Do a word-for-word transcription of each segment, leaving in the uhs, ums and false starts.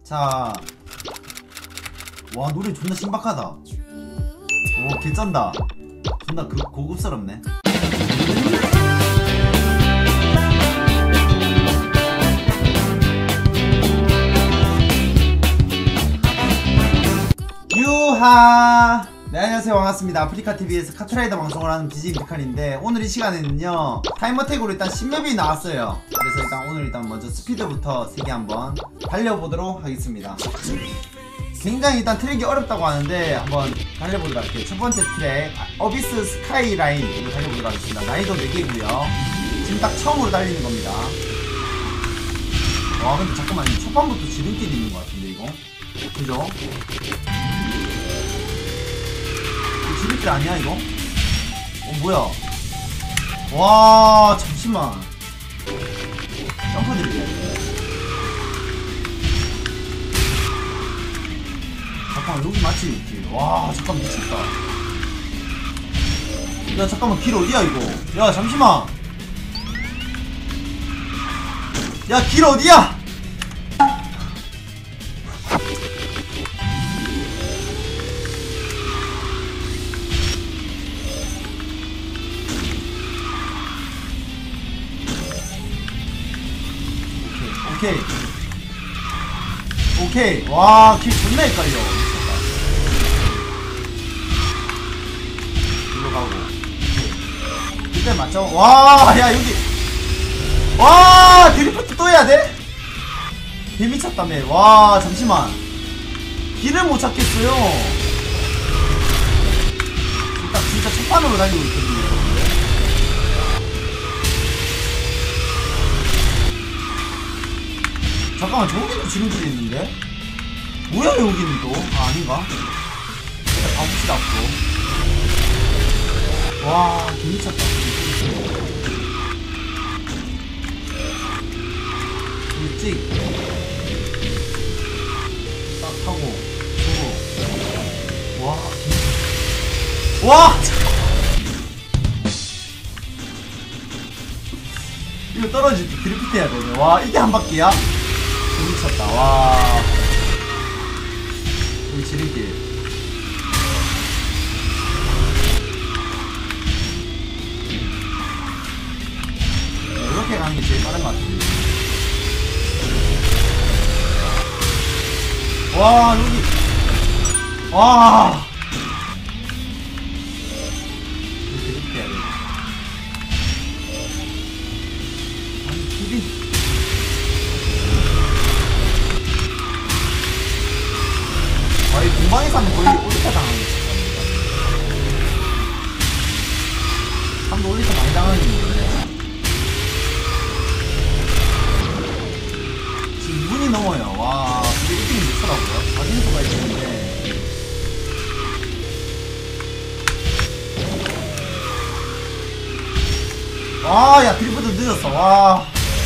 자, 와 노래 존나 신박하다. 오 개쩐다. 존나 그 고급스럽네. 유하. 네, 안녕하세요, 반갑습니다. 아프리카티비에서 카트라이더 방송을 하는 비제이 빅한인데, 오늘 이 시간에는요 타이머택으로 일단 신맵이 나왔어요. 그래서 일단 오늘 일단 먼저 스피드부터 세 개 한번 달려보도록 하겠습니다. 굉장히 일단 트랙이 어렵다고 하는데 한번 달려보도록 할게요. 첫 번째 트랙 어비스 스카이라인으로 달려보도록 하겠습니다. 난이도 네 개고요 지금 딱 처음으로 달리는 겁니다. 와 근데 잠깐만, 첫 판부터 지름길이 있는 것 같은데 이거 그죠? 지름길 아니야 이거? 어 뭐야? 와 잠시만, 점프 드릴게. 잠깐만 여기 맞지 이렇게? 와 잠깐 미쳤다. 야 잠깐만 길 어디야 이거? 야 잠시만. 야 길 어디야? 오케이 오케이. 와 길 존나 헷갈려. 미쳤다. 일로 가고 일단 맞죠? 와 야 여기 와 드리프트 또 해야 돼? 개 미쳤다며. 와 잠시만 길을 못 찾겠어요. 일단 진짜 첫 판으로 달리고 있거든요. 잠깐만 저기도 지름길이 있는데? 뭐야 여기는 또? 아 아닌가? 일단 가봅시다 앞으로. 와 개미쳤다. 일찍 딱 타고 저거. 와 개미쳤다. 와! 이거 떨어질 때 드리프트 해야 되네. 와 이게 한 바퀴야? 미쳤다. 와 여기 지름길. 이렇게 가는 게 제일 빠른 것 같은데. 와 여기 와 여기 드리프트 해야 돼. 아니 길이 아, 이 공방에서 하면 거의 올리타 당하는 거 같습니다. 한번 올리타 많이 당하는 건데. 지금 이 분이 넘어요. 와, 근데 일 등이 늦더라고요. 사진수가 있는데. 와, 야, 드리프트 늦었어. 와.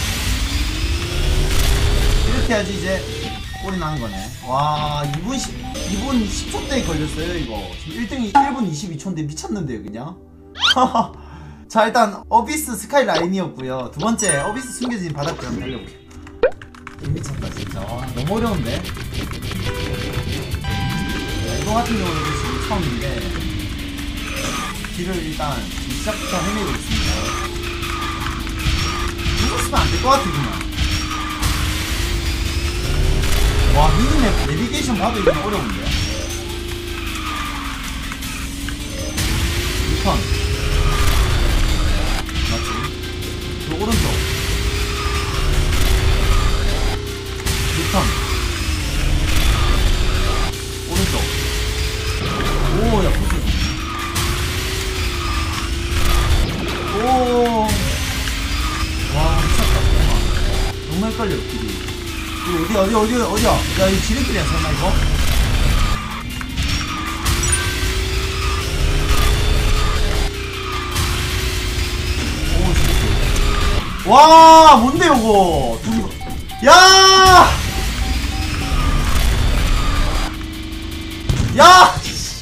이렇게 해야지, 이제. 꼴이 나는 거네. 와, 이 분 십, 이 분 십 초대에 걸렸어요, 이거. 지금 일 등이 일 분 이십이 초인데 미쳤는데요, 그냥? 자, 일단, 어비스 스카이라인이었고요. 두 번째, 어비스 숨겨진 바닷길 한번 달려볼게요. 미쳤다, 진짜. 와, 너무 어려운데? 자, 이거 같은 경우는 지금 처음인데, 길을 일단 시작부터 헤매고 있습니다. 이거 쓰면 안 될 것 같으구나. 와 미니맵 내비게이션 봐도 이건 어려운데. 일 턴 맞지? 저 오른쪽 일 턴 오른쪽. 오야 포즈. 오와 미쳤다. 잠깐만 너무 헷갈려 길이. 어디 어디 어디 어디야? 야 이 지름길이야 설마 이거? 오 지름길. 와 뭔데 요거? 야! 야!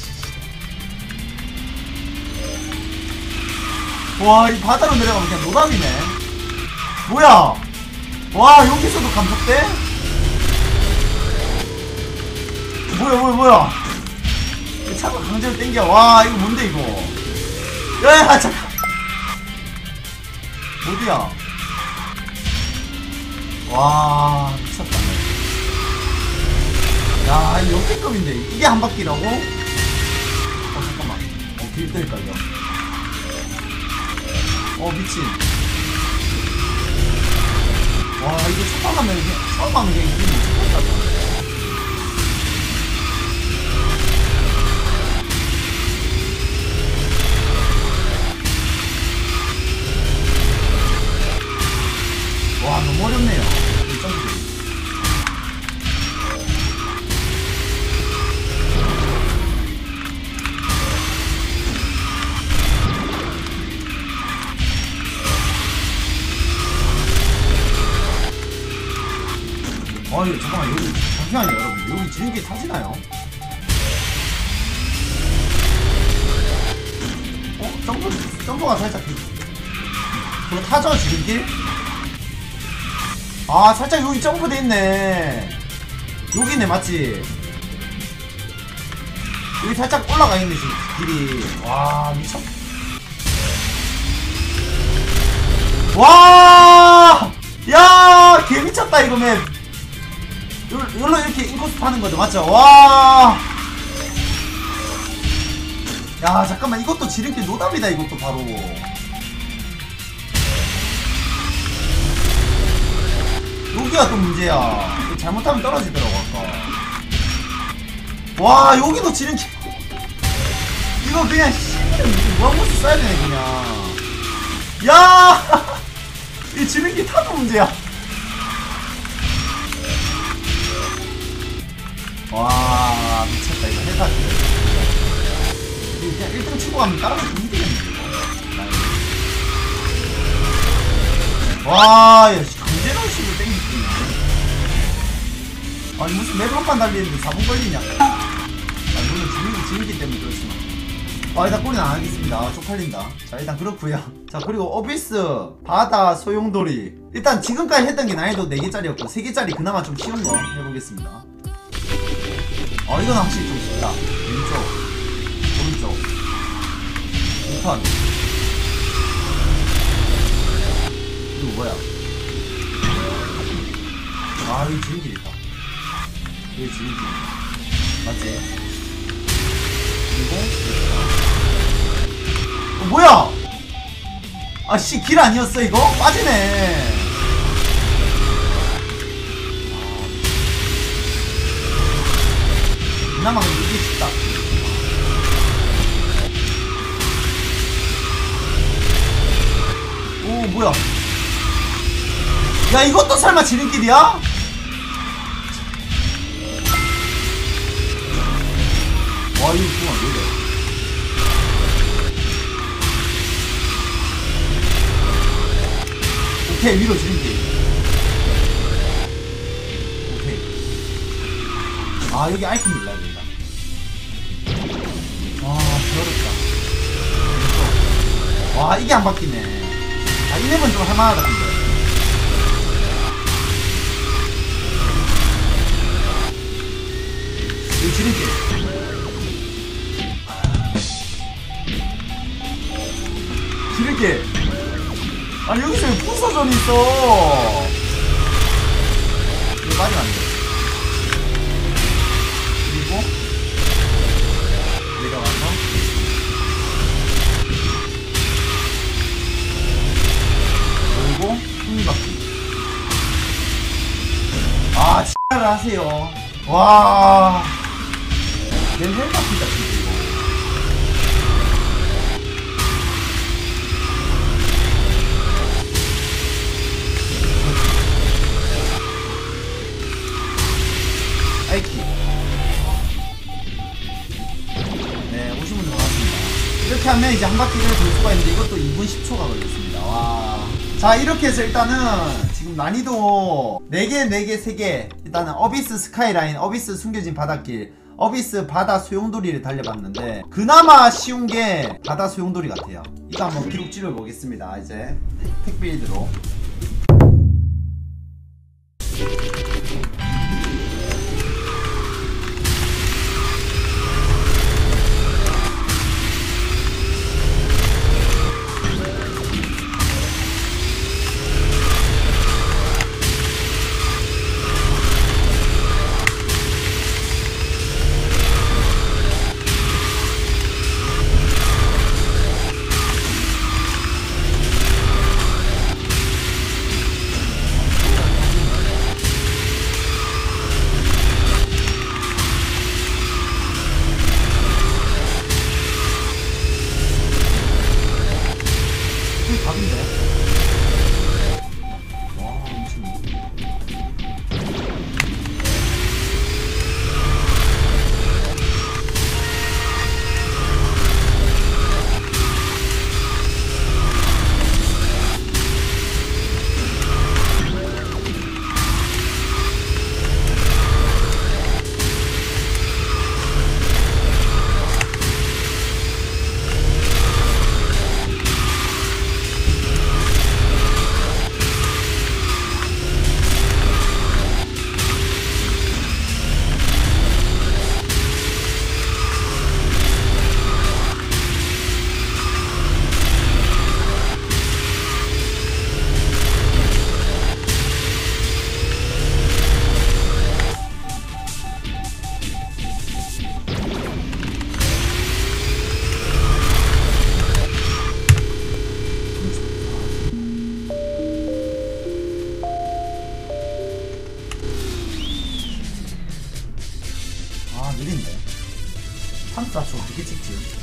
와 이 바다로 내려가면 그냥 노답이네. 뭐야? 와 여기서도 감속돼? 뭐야 뭐야 뭐야 차가 강제로 땡겨. 와 이거 뭔데 이거. 야 잠깐 어디야. 와 미쳤다. 야 이거 역대급인데 이게 한 바퀴라고? 어 잠깐만 어 길들일까 이거. 어 미친. 와 이거 첫방 가면 처음 하는 게 이게 미쳤다. 와 너무 어렵네요 이 점프. 아니 잠깐만 여기 잠시만요 여러분. 여기 지름길 타시나요? 어? 점프, 점프가 살짝 그거 타죠 지름길? 아 살짝 여기 점프 돼있네. 여기네 맞지? 여기 살짝 올라가 있네 지금 길이. 와 미쳤. 와! 야 개미쳤다 이거 맵. 이걸로 이렇게 인코스 파는 거죠 맞죠? 와! 야 잠깐만 이것도 지름길 노답이다 이것도 바로. 여기가 또 문제야. 잘못하면 떨어지더라고 아까. 와 여기도 지름길. 이거 그냥 무한고수 써야 되네 그냥. 야! 이 지름길 타도 문제야. 와 미쳤다 이거 해사길. 그냥 일 등 치고 가면 다른 거 힘들겠네. 와, 야, 강제로 식으로 땡기네. 아니, 무슨 맵 한 판 달리는데 사 분 걸리냐? 아, 물론 지민이, 지민기 때문에 그렇지만. 아, 일단 꼬리는 안 하겠습니다. 아, 쪽팔린다. 자, 일단 그렇구요. 자, 그리고 어비스, 바다, 소용돌이. 일단 지금까지 했던 게 난이도 네 개짜리였고, 세 개짜리 그나마 좀 쉬운 거 해보겠습니다. 어, 이건 확실히 좀 쉽다. 왼쪽, 오른쪽, 우선. 이거 뭐야? 아 여기 지름길 있다. 여기 지름길 맞지? 그리고 어 뭐야? 아씨 길 아니었어 이거? 빠지네. 그나마 이게 쉽다. 오 뭐야? 야 이것도 설마 지름길이야? 와 이거 정말 왜 이래? 오케이 위로 지름길. 오케이. 아 여기 아이콘 눌러야 된다. 와 어렵다. 와 이게 안 바뀌네. 아 이 맵은 좀 할만하다 근데. 여기 지름길. 지름길. 아니 여기서 왜 풍사전이 있어? 이거 빠지면 안돼. 그리고 내려가서 그리고 흥미바퀴. 아 X를 하세요. 와 내 헬바퀴다 진짜 이거. 아이키. 네 오신 분들 반갑습니다. 이렇게 하면 이제 한 바퀴를 돌 수가 있는데 이것도 이 분 십 초가 걸렸습니다. 와. 자 이렇게 해서 일단은 지금 난이도 네 개, 네 개, 세 개. 일단은 어비스 스카이라인, 어비스 숨겨진 바닷길, 어비스 바다 소용돌이를 달려봤는데 그나마 쉬운 게 바다 소용돌이 같아요. 이거 한번 기록 찍어보겠습니다. 이제 택빌드로 느린데. 판스 다치고 어떻게 찍지?